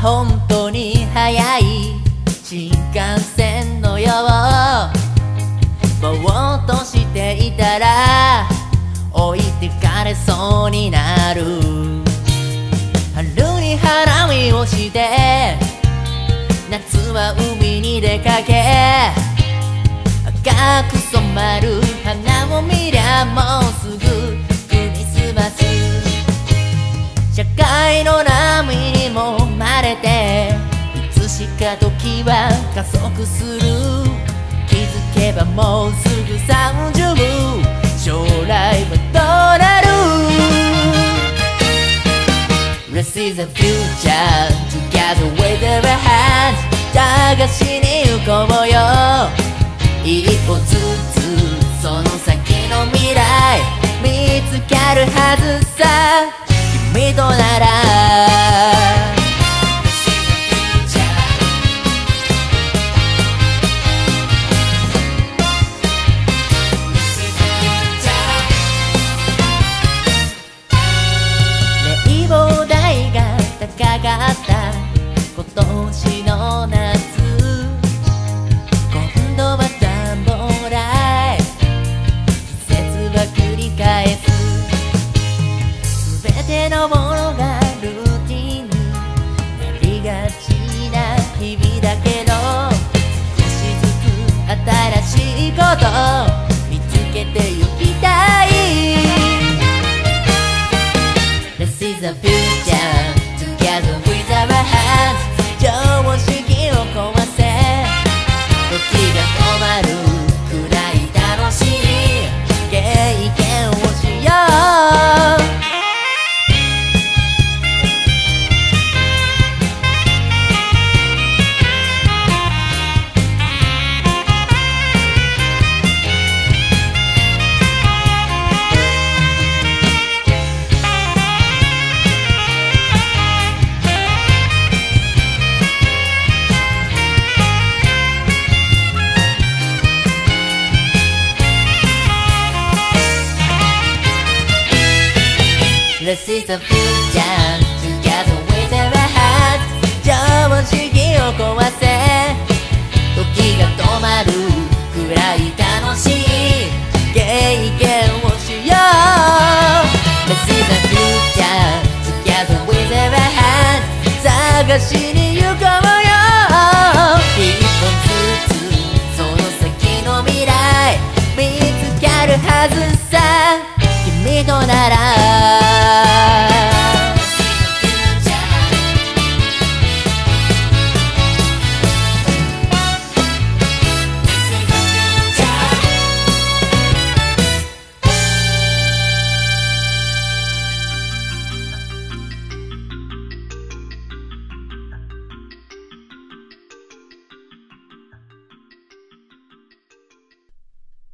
本当に速い新幹線のよう、ぼーっとしていたら置いてかれそうになる。春に花見をして夏は海に出かけ、赤く染まる花を見りゃもうすぐクリスマス。社会の波にも生まれていつしか時は加速する。気づけばもうすぐ30、将来はどうなる？ This is the future together with our hands 探しに行こうよ。一歩ずつその先の未来見つかるはずさ。君となら冷房代が高かった今年の夏、今度は暖房代季節は繰り返す。全てのものがルーティンになりがちな日々だけど、少しずつ新しいこと見つけてゆきたい。 This is the future together with our hands 常識を壊せ時が止まるくらい楽しい経験をしよう。This is the future together with our hands 常識を壊せ時が止まるくらい楽しい経験をしよう。 This is the future together with our hands 探しに行こうよ。一本ずつその先の未来見つかるはずさ。君となら